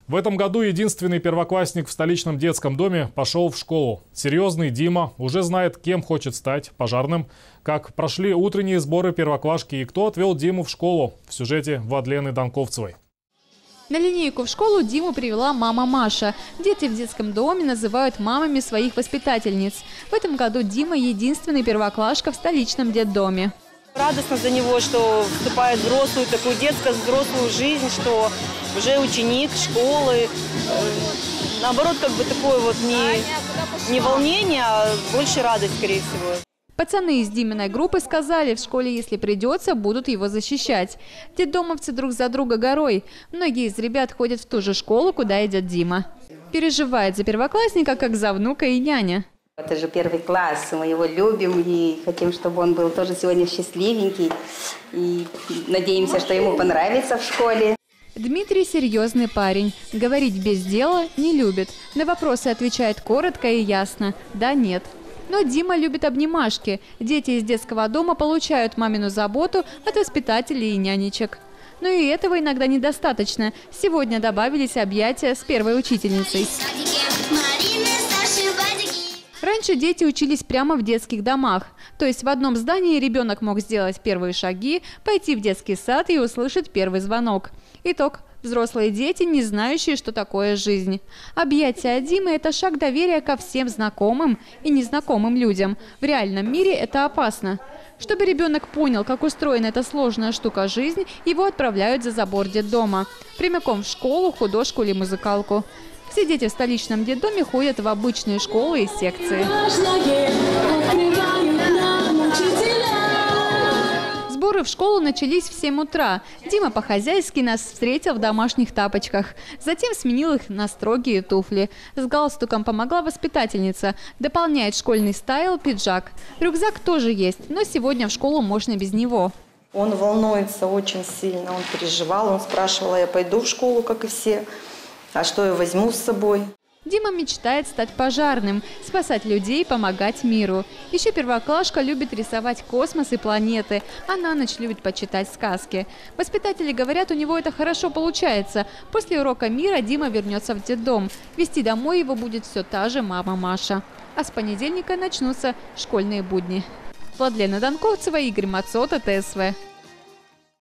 В этом году единственный первоклассник в столичном детском доме пошел в школу. Серьезный Дима уже знает, кем хочет стать – пожарным. Как прошли утренние сборы первоклашки и кто отвел Диму в школу – в сюжете Владлены Донковцевой. На линейку в школу Диму привела мама Маша. Дети в детском доме называют мамами своих воспитательниц. В этом году Дима единственный первоклашка в столичном детдоме. Радостно за него, что вступает в взрослую, такую детско-взрослую жизнь, что уже ученик школы. Наоборот, как бы такое вот не волнение, а больше радость, скорее всего. Пацаны из Диминой группы сказали, в школе, если придется, будут его защищать. Детдомовцы друг за друга горой. Многие из ребят ходят в ту же школу, куда идет Дима. Переживает за первоклассника, как за внука и няня. Это же первый класс, мы его любим и хотим, чтобы он был тоже сегодня счастливенький. И надеемся, что ему понравится в школе. Дмитрий серьезный парень. Говорить без дела не любит. На вопросы отвечает коротко и ясно. Да, нет. Но Дима любит обнимашки. Дети из детского дома получают мамину заботу от воспитателей и нянечек. Но и этого иногда недостаточно. Сегодня добавились объятия с первой учительницей. Раньше дети учились прямо в детских домах. То есть в одном здании ребенок мог сделать первые шаги, пойти в детский сад и услышать первый звонок. Итог. Взрослые дети, не знающие, что такое жизнь. Объятия Димы – это шаг доверия ко всем знакомым и незнакомым людям. В реальном мире это опасно. Чтобы ребенок понял, как устроена эта сложная штука жизнь, его отправляют за забор детдома. Прямиком в школу, художку или музыкалку. Все дети в столичном детдоме ходят в обычные школы и секции. Сборы в школу начались в 7 утра. Дима по-хозяйски нас встретил в домашних тапочках. Затем сменил их на строгие туфли. С галстуком помогла воспитательница. Дополняет школьный стайл пиджак. Рюкзак тоже есть, но сегодня в школу можно без него. Он волнуется очень сильно, он переживал, он спрашивал, я пойду в школу, как и все, а что я возьму с собой? Дима мечтает стать пожарным, спасать людей, помогать миру. Еще первоклашка любит рисовать космос и планеты, а на ночь любит почитать сказки. Воспитатели говорят, у него это хорошо получается. После урока мира Дима вернется в детдом. Вести домой его будет все та же мама Маша. А с понедельника начнутся школьные будни. Владлена Донковцева, Игорь Мацота, ТСВ.